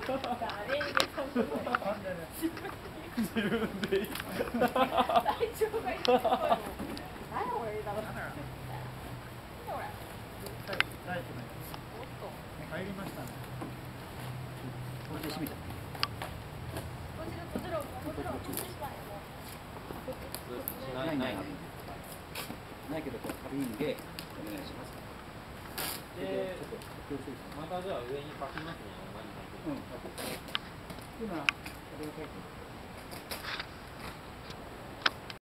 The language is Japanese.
自分でいい。 体調がいい。何やこれだろ。 帰りましたね。こっち閉めた。ないけど軽いんでお願いします。 で、またじゃあ上に書きますね。 今これを書いて。